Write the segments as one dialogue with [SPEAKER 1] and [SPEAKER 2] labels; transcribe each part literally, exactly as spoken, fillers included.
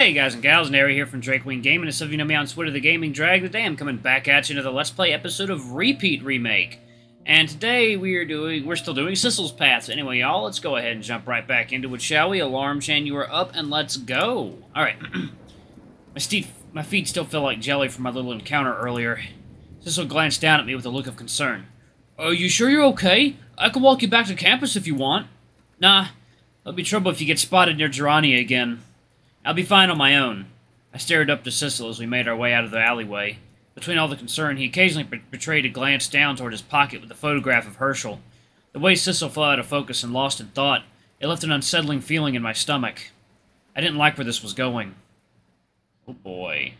[SPEAKER 1] Hey guys and gals, Nary here from Drakewing Gaming, and some of you know me on Twitter, the Gaming Drag. Today I'm coming back at you another Let's Play episode of Repeat Remake. And today we are doing, we're still doing Sissel's Path. So anyway, y'all, let's go ahead and jump right back into it, shall we? Alarm chain, you are up, and let's go. Alright. my, feet, my feet still feel like jelly from my little encounter earlier. Sissel glanced down at me with a look of concern. Are you sure you're okay? I can walk you back to campus if you want. Nah, there'll be trouble if you get spotted near Gerania again. I'll be fine on my own. I stared up to Sissel as we made our way out of the alleyway. Between all the concern, he occasionally betrayed a glance down toward his pocket with a photograph of Herschel. The way Sissel fell out of focus and lost in thought, it left an unsettling feeling in my stomach. I didn't like where this was going. Oh boy.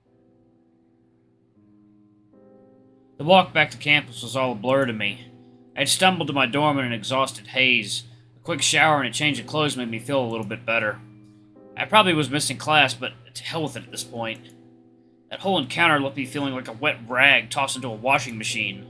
[SPEAKER 1] The walk back to campus was all a blur to me. I had stumbled to my dorm in an exhausted haze. A quick shower and a change of clothes made me feel a little bit better. I probably was missing class, but to hell with it at this point. That whole encounter left me feeling like a wet rag tossed into a washing machine.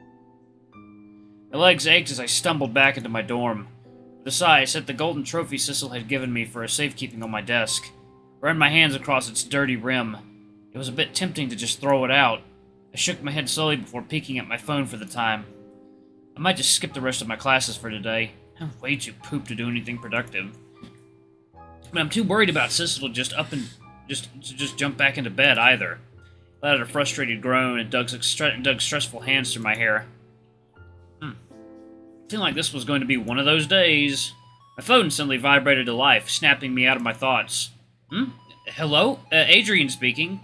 [SPEAKER 1] My legs ached as I stumbled back into my dorm. With a sigh, I set the golden trophy Sissel had given me for safekeeping on my desk. I ran my hands across its dirty rim. It was a bit tempting to just throw it out. I shook my head slowly before peeking at my phone for the time. I might just skip the rest of my classes for today. I'm way too pooped to do anything productive. But I'm too worried about Sissel to just up and just to just jump back into bed either. I let out a frustrated groan and dug, dug stressful hands through my hair. Hmm. Feeling like this was going to be one of those days. My phone suddenly vibrated to life, snapping me out of my thoughts. Hmm? Hello? Uh, Adrian speaking.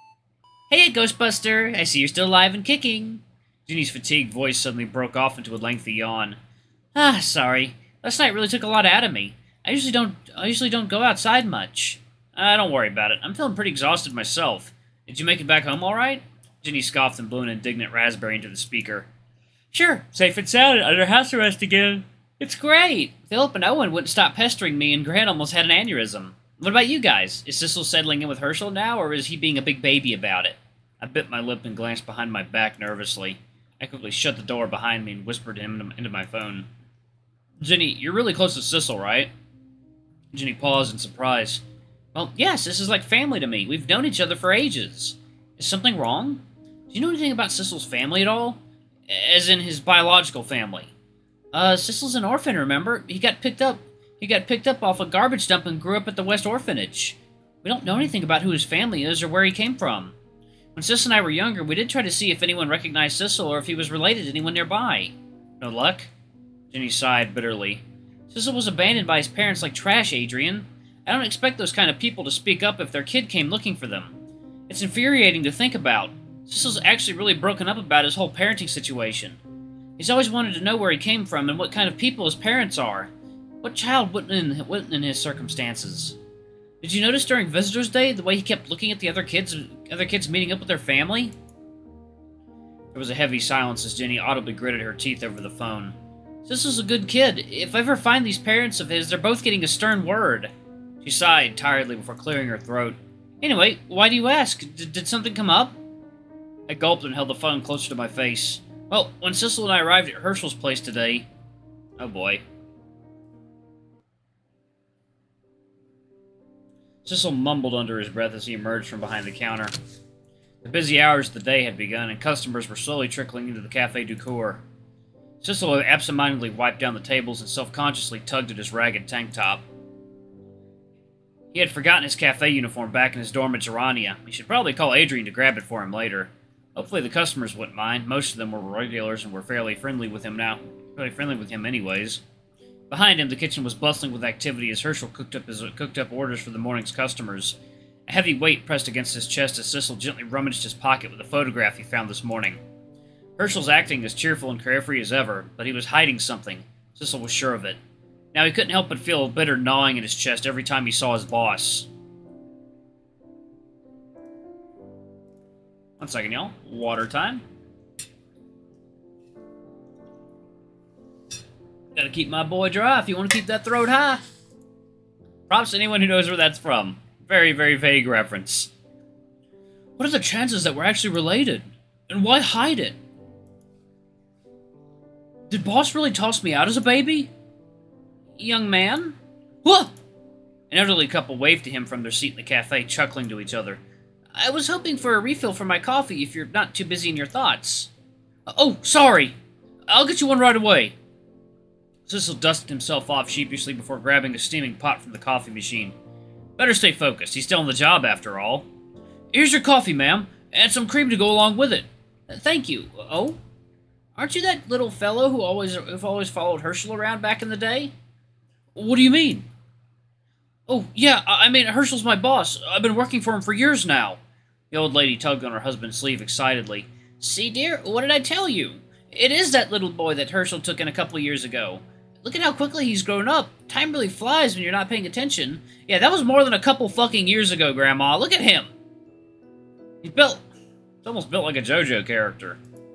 [SPEAKER 1] Hey, Ghostbuster! I see you're still alive and kicking. Jinny's fatigued voice suddenly broke off into a lengthy yawn. Ah, sorry. Last night really took a lot out of me. I usually don't I usually don't go outside much. Uh, don't worry about it. I'm feeling pretty exhausted myself. Did you make it back home all right? Jinny scoffed and blew an indignant raspberry into the speaker. Sure, safe and sound under house arrest again. It's great. Philip and Owen wouldn't stop pestering me, and Grant almost had an aneurysm. What about you guys? Is Sissel settling in with Herschel now, or is he being a big baby about it? I bit my lip and glanced behind my back nervously. I quickly shut the door behind me and whispered him into my phone. Jinny, you're really close to Sissel, right? Jinny paused in surprise. Well, yes, this is like family to me. We've known each other for ages. Is something wrong? Do you know anything about Sissel's family at all? As in his biological family. Uh, Sissel's an orphan, remember? He got picked up. He got picked up off a garbage dump and grew up at the West Orphanage. We don't know anything about who his family is or where he came from. When Sis and I were younger, we did try to see if anyone recognized Sissel or if he was related to anyone nearby. No luck? Jinny sighed bitterly. Sissel was abandoned by his parents like trash, Adrian. I don't expect those kind of people to speak up if their kid came looking for them. It's infuriating to think about. Sissel's actually really broken up about his whole parenting situation. He's always wanted to know where he came from and what kind of people his parents are. What child wouldn't in, wouldn't in his circumstances? Did you notice during Visitor's Day the way he kept looking at the other kids, other kids meeting up with their family? There was a heavy silence as Jinny audibly gritted her teeth over the phone. Sissel's a good kid. If I ever find these parents of his, they're both getting a stern word. She sighed tiredly before clearing her throat. Anyway, why do you ask? D did something come up? I gulped and held the phone closer to my face. Well, when Sissel and I arrived at Herschel's place today... Oh boy. Sissel mumbled under his breath as he emerged from behind the counter. The busy hours of the day had begun, and customers were slowly trickling into the Café du Coeur. Sissel absentmindedly wiped down the tables and self-consciously tugged at his ragged tank top. He had forgotten his cafe uniform back in his dorm at Gerania. He should probably call Adrian to grab it for him later. Hopefully the customers wouldn't mind. Most of them were regulars and were fairly friendly with him now. Fairly friendly with him anyways. Behind him, the kitchen was bustling with activity as Herschel cooked up, his, cooked up orders for the morning's customers. A heavy weight pressed against his chest as Sissel gently rummaged his pocket with a photograph he found this morning. Herschel's acting as cheerful and carefree as ever, but he was hiding something. Sissel was sure of it. Now he couldn't help but feel a bitter gnawing in his chest every time he saw his boss. One second, y'all. Water time. Gotta keep my boy dry if you want to keep that throat high. Props to anyone who knows where that's from. Very, very vague reference. What are the chances that we're actually related? And why hide it? Did Boss really toss me out as a baby? Young man? What? An elderly couple waved to him from their seat in the cafe, chuckling to each other. I was hoping for a refill for my coffee if you're not too busy in your thoughts. Oh, sorry! I'll get you one right away. Sissel dusted himself off sheepishly before grabbing a steaming pot from the coffee machine. Better stay focused. He's still on the job, after all. Here's your coffee, ma'am, and some cream to go along with it. Thank you. Oh? Aren't you that little fellow who always who always followed Herschel around back in the day? What do you mean? Oh, yeah, I mean, Herschel's my boss. I've been working for him for years now. The old lady tugged on her husband's sleeve excitedly. See, dear, what did I tell you? It is that little boy that Herschel took in a couple of years ago. Look at how quickly he's grown up. Time really flies when you're not paying attention. Yeah, that was more than a couple fucking years ago, Grandma. Look at him. He's built... He's almost built like a JoJo character.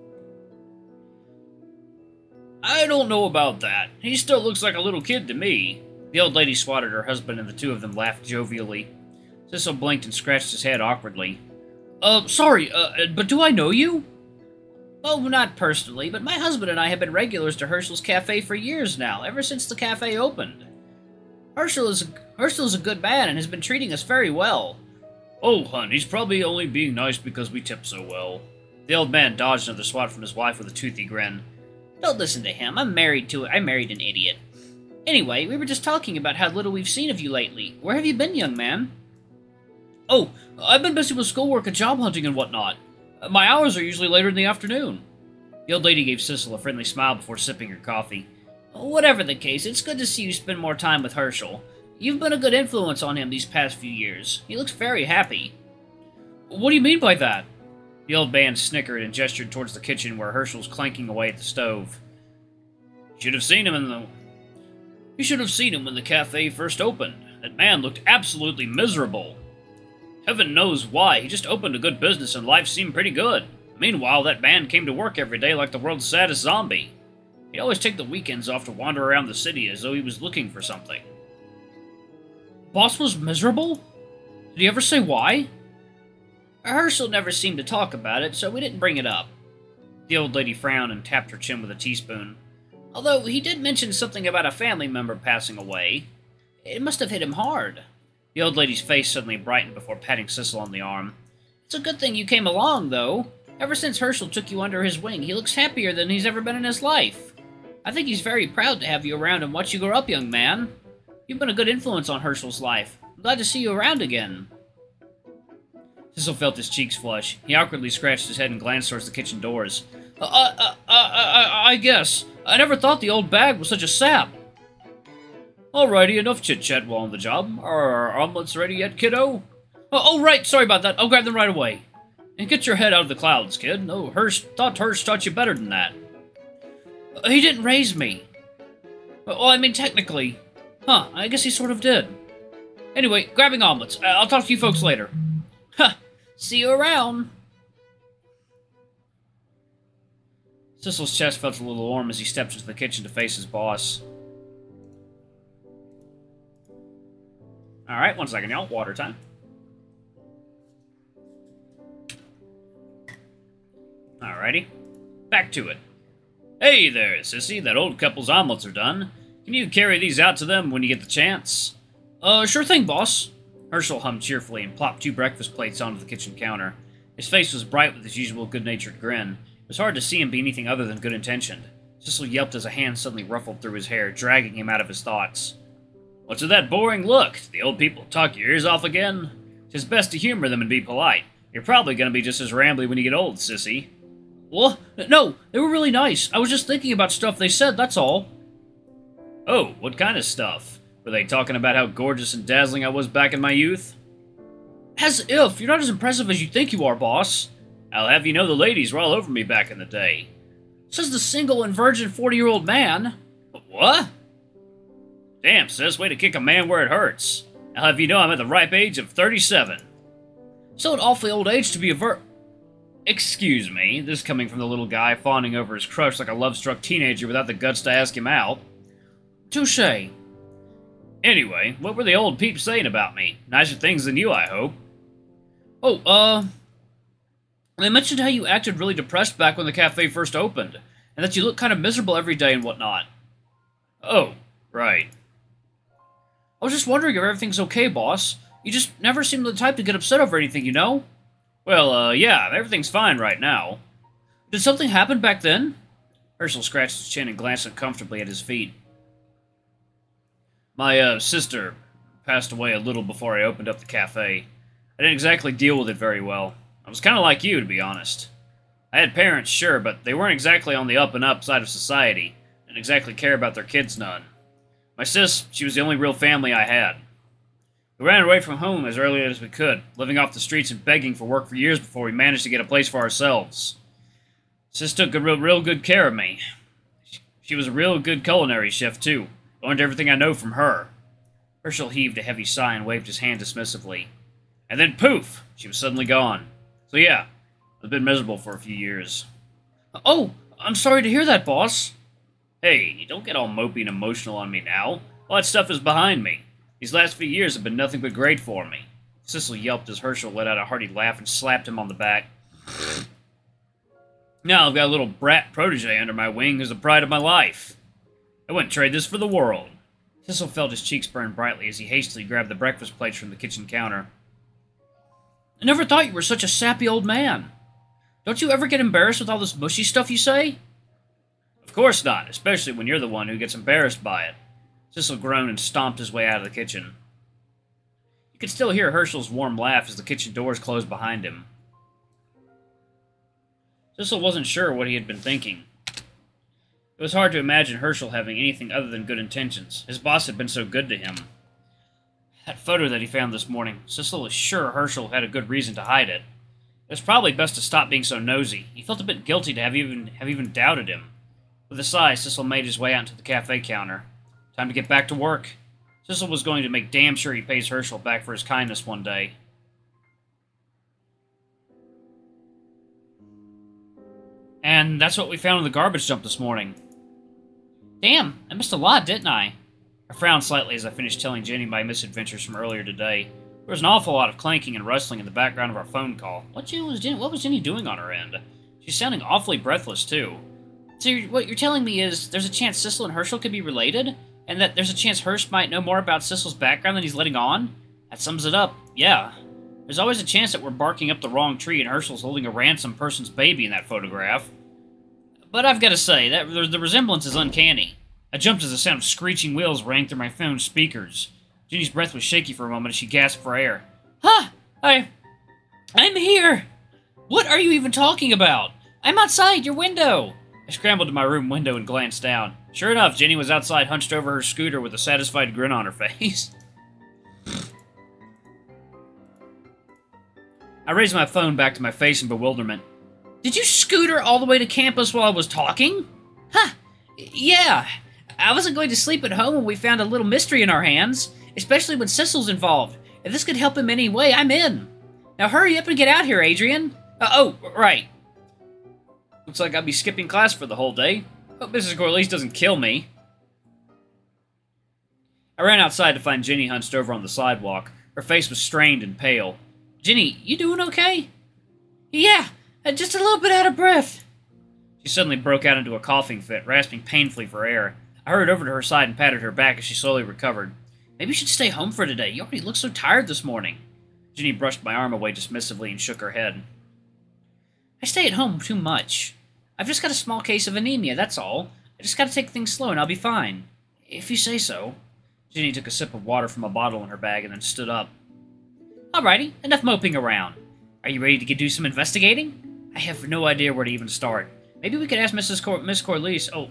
[SPEAKER 1] I don't know about that. He still looks like a little kid to me. The old lady swatted her husband, and the two of them laughed jovially. Sissel blinked and scratched his head awkwardly. Uh, sorry, uh, but do I know you? Oh, not personally, but my husband and I have been regulars to Herschel's cafe for years now, ever since the cafe opened. Herschel is, Herschel is a good man and has been treating us very well. Oh, hun, he's probably only being nice because we tip so well. The old man dodged another swat from his wife with a toothy grin. Don't listen to him. I'm married to I married an idiot. Anyway, we were just talking about how little we've seen of you lately. Where have you been, young man? Oh, I've been busy with schoolwork and job hunting and whatnot. My hours are usually later in the afternoon. The old lady gave Sissel a friendly smile before sipping her coffee. Whatever the case, it's good to see you spend more time with Herschel. You've been a good influence on him these past few years. He looks very happy. What do you mean by that? The old man snickered and gestured towards the kitchen where Herschel's clanking away at the stove. You should have seen him in the... You should have seen him when the cafe first opened. That man looked absolutely miserable. Heaven knows why. He just opened a good business and life seemed pretty good. Meanwhile, that man came to work every day like the world's saddest zombie. He'd always take the weekends off to wander around the city as though he was looking for something. Boss was miserable? Did he ever say why? Herschel never seemed to talk about it, so we didn't bring it up. The old lady frowned and tapped her chin with a teaspoon. Although he did mention something about a family member passing away. It must have hit him hard. The old lady's face suddenly brightened before patting Sissel on the arm. It's a good thing you came along, though. Ever since Herschel took you under his wing, he looks happier than he's ever been in his life. I think he's very proud to have you around and watch you grow up, young man. You've been a good influence on Herschel's life. I'm glad to see you around again. Sissel felt his cheeks flush. He awkwardly scratched his head and glanced towards the kitchen doors. Uh, uh, uh, uh, uh, I guess. I never thought the old bag was such a sap. Alrighty, enough chit-chat while on the job. Are our omelets ready yet, kiddo? Oh, oh, right, sorry about that. I'll grab them right away. And get your head out of the clouds, kid. No, Hirsch thought Hirsch taught you better than that. Uh, he didn't raise me. Well, I mean, technically. Huh, I guess he sort of did. Anyway, grabbing omelets. Uh, I'll talk to you folks later. Ha! See you around. Sissel's chest felt a little warm as he stepped into the kitchen to face his boss. Alright, one second, y'all. Water time. Alrighty. Back to it. Hey there, Sissy. That old couple's omelets are done. Can you carry these out to them when you get the chance? Uh, sure thing, boss. Herschel hummed cheerfully and plopped two breakfast plates onto the kitchen counter. His face was bright with his usual good-natured grin. It was hard to see him be anything other than good-intentioned. Sissel yelped as a hand suddenly ruffled through his hair, dragging him out of his thoughts. What's with that boring look? The old people talk your ears off again? 'Tis best to humor them and be polite. You're probably gonna be just as rambly when you get old, sissy. What? No, they were really nice. I was just thinking about stuff they said, that's all. Oh, what kind of stuff? Were they talking about how gorgeous and dazzling I was back in my youth? As if. You're not as impressive as you think you are, boss. I'll have you know the ladies were all over me back in the day. Says the single and virgin forty-year-old man. What? Damn, sis, way to kick a man where it hurts. I'll have you know I'm at the ripe age of thirty-seven. So an awfully old age to be a vir... Excuse me, this coming from the little guy fawning over his crush like a love-struck teenager without the guts to ask him out. Touché. Anyway, what were the old peeps saying about me? Nicer things than you, I hope. Oh, uh... they mentioned how you acted really depressed back when the cafe first opened, and that you look kind of miserable every day and whatnot. Oh, right. I was just wondering if everything's okay, boss. You just never seem the type to get upset over anything, you know? Well, uh, yeah, everything's fine right now. Did something happen back then? Herschel scratched his chin and glanced uncomfortably at his feet. My, uh, sister passed away a little before I opened up the cafe. I didn't exactly deal with it very well. I was kind of like you, to be honest. I had parents, sure, but they weren't exactly on the up-and-up side of society. Didn't exactly care about their kids none. My sis, she was the only real family I had. We ran away from home as early as we could, living off the streets and begging for work for years before we managed to get a place for ourselves. Sis took a real, real good care of me. She was a real good culinary chef, too. Learned everything I know from her. Herschel heaved a heavy sigh and waved his hand dismissively. And then, poof! She was suddenly gone. So yeah, I've been miserable for a few years. Oh, I'm sorry to hear that, boss. Hey, don't get all mopey and emotional on me now. All that stuff is behind me. These last few years have been nothing but great for me. Sissel yelped as Herschel let out a hearty laugh and slapped him on the back. Now I've got a little brat protege under my wing who's the pride of my life. I wouldn't trade this for the world. Sissel felt his cheeks burn brightly as he hastily grabbed the breakfast plates from the kitchen counter. I never thought you were such a sappy old man. Don't you ever get embarrassed with all this mushy stuff you say? Of course not, especially when you're the one who gets embarrassed by it. Sissel groaned and stomped his way out of the kitchen. You could still hear Herschel's warm laugh as the kitchen doors closed behind him. Sissel wasn't sure what he had been thinking. It was hard to imagine Herschel having anything other than good intentions. His boss had been so good to him. That photo that he found this morning, Sissel was sure Herschel had a good reason to hide it. It was probably best to stop being so nosy. He felt a bit guilty to have even have even doubted him. With a sigh, Sissel made his way out to the cafe counter. Time to get back to work. Sissel was going to make damn sure he pays Herschel back for his kindness one day. And that's what we found in the garbage dump this morning. Damn, I missed a lot, didn't I? I frowned slightly as I finished telling Jinny my misadventures from earlier today. There was an awful lot of clanking and rustling in the background of our phone call. What was Jinny, what was Jinny doing on her end? She's sounding awfully breathless, too. So you're, what you're telling me is there's a chance Sissel and Herschel could be related? And that there's a chance Hirsch might know more about Sissel's background than he's letting on? That sums it up, yeah. There's always a chance that we're barking up the wrong tree and Herschel's holding a ransom person's baby in that photograph. But I've got to say, that the resemblance is uncanny. I jumped as the sound of screeching wheels rang through my phone's speakers. Jinny's breath was shaky for a moment as she gasped for air. Huh! I... I'm here! What are you even talking about? I'm outside your window! I scrambled to my room window and glanced down. Sure enough, Jinny was outside hunched over her scooter with a satisfied grin on her face. I raised my phone back to my face in bewilderment. Did you scooter all the way to campus while I was talking? Huh, yeah. I wasn't going to sleep at home when we found a little mystery in our hands, especially when Sissel's involved. If this could help him any way, I'm in. Now hurry up and get out here, Adrian. Uh, oh, right. Looks like I'll be skipping class for the whole day. Hope Missus Corliss doesn't kill me. I ran outside to find Jinny hunched over on the sidewalk. Her face was strained and pale. Jinny, you doing okay? Yeah, just a little bit out of breath. She suddenly broke out into a coughing fit, rasping painfully for air. I hurried over to her side and patted her back as she slowly recovered. Maybe you should stay home for today. You already look so tired this morning. Jinny brushed my arm away dismissively and shook her head. I stay at home too much. I've just got a small case of anemia, that's all. I just gotta take things slow and I'll be fine. If you say so. Jinny took a sip of water from a bottle in her bag and then stood up. Alrighty, enough moping around. Are you ready to do some investigating? I have no idea where to even start. Maybe we could ask Missus Cor Miss Corliss. Oh.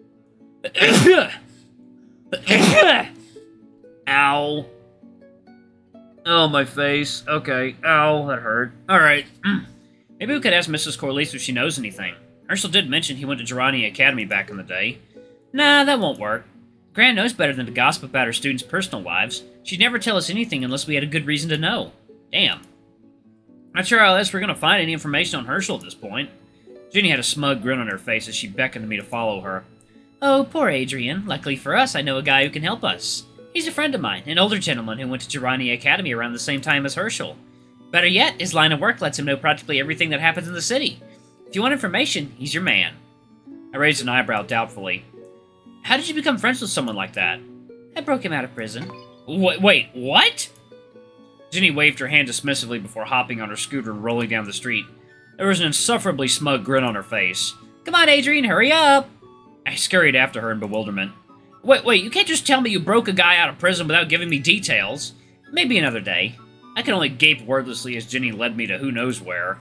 [SPEAKER 1] Ow. Oh, my face. Okay. Ow, that hurt. Alright. Maybe we could ask Missus Corliss if she knows anything. Herschel did mention he went to Jinny Academy back in the day. Nah, that won't work. Gran knows better than to gossip about her students' personal lives. She'd never tell us anything unless we had a good reason to know. Damn. Not sure how else we're gonna find any information on Herschel at this point. Jinny had a smug grin on her face as she beckoned to me to follow her. Oh, poor Adrian. Luckily for us, I know a guy who can help us. He's a friend of mine, an older gentleman who went to Jinny Academy around the same time as Herschel. Better yet, his line of work lets him know practically everything that happens in the city. If you want information, he's your man. I raised an eyebrow doubtfully. How did you become friends with someone like that? I broke him out of prison. Wait, wait, what? Jinny waved her hand dismissively before hopping on her scooter and rolling down the street. There was an insufferably smug grin on her face. Come on, Adrian, hurry up! I scurried after her in bewilderment. Wait, wait, you can't just tell me you broke a guy out of prison without giving me details. Maybe another day. I could only gape wordlessly as Jinny led me to who knows where.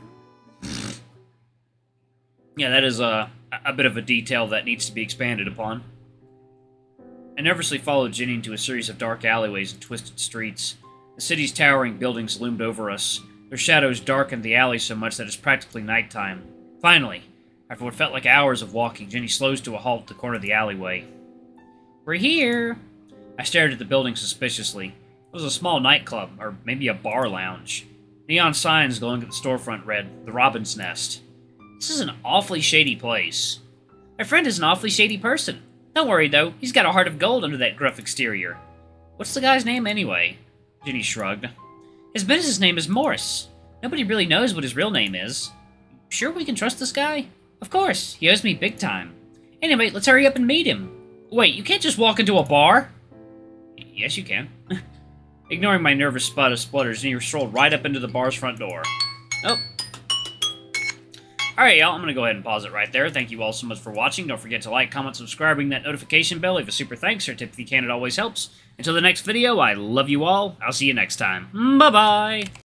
[SPEAKER 1] Yeah, that is a, a bit of a detail that needs to be expanded upon. I nervously followed Jinny into a series of dark alleyways and twisted streets. The city's towering buildings loomed over us. Their shadows darkened the alley so much that it's practically nighttime. Finally, after what felt like hours of walking, Jinny slows to a halt at the corner of the alleyway. We're here! I stared at the building suspiciously. It was a small nightclub, or maybe a bar lounge. Neon signs glowing at the storefront read, The Robin's Nest. This is an awfully shady place. My friend is an awfully shady person. Don't worry, though. He's got a heart of gold under that gruff exterior. What's the guy's name, anyway? Jinny shrugged. His business name is Morris. Nobody really knows what his real name is. Sure we can trust this guy? Of course. He owes me big time. Anyway, let's hurry up and meet him. Wait, you can't just walk into a bar? Yes, you can. Ignoring my nervous spot of splutters, Jinny strolled right up into the bar's front door. Oh. Alright, y'all, I'm going to go ahead and pause it right there. Thank you all so much for watching. Don't forget to like, comment, subscribe, ring that notification bell. Leave a super thanks or tip if you can. It always helps. Until the next video, I love you all. I'll see you next time. Bye-bye!